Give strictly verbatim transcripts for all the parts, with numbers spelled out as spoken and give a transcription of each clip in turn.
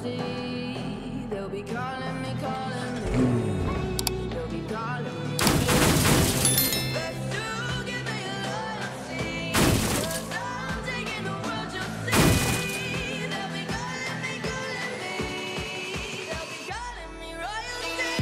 royalty. They'll be calling me, calling me. They'll be calling me. But do give me loyalty, 'cause I'm taking the world, you'll see. They'll be calling me, calling me. They'll be calling me royalty.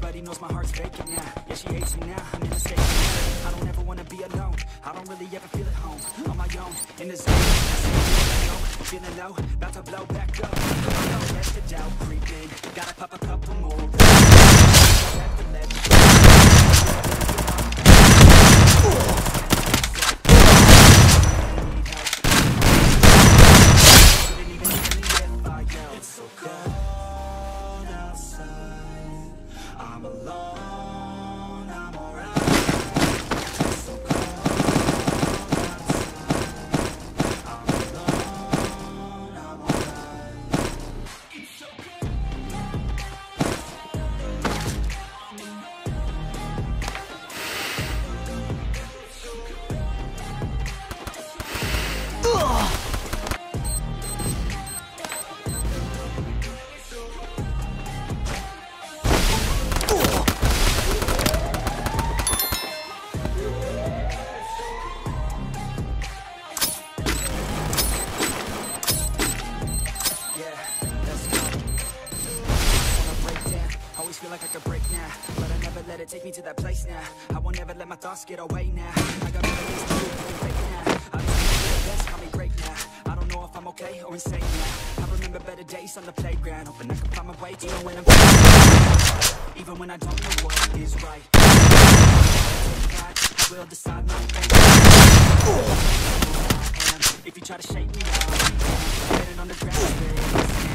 Everybody knows my heart's vacant now. Yeah, she hates me now, I'm in a state now. I don't ever wanna be alone, I don't really ever feel at home. On my own, in the zone, I see it, I know, feeling low, about to blow back up. I know that's the doubt creeping, gotta pop a couple more. Have to let me It's so cold outside, I'm alone, I'm alright. It's so cold outside, I'm alone, I'm alright. It's so feel like I could break now, but I never let it take me to that place now. I won't ever let my thoughts get away now. I got better things to do than fake now. I just wanna be the best, call me great now. I don't know if I'm okay or insane now. I remember better days on the playground, hoping I can find my way even when I'm even when I don't know what is right. I will decide my fate. If you try to shake me, I'll be on the ground, baby.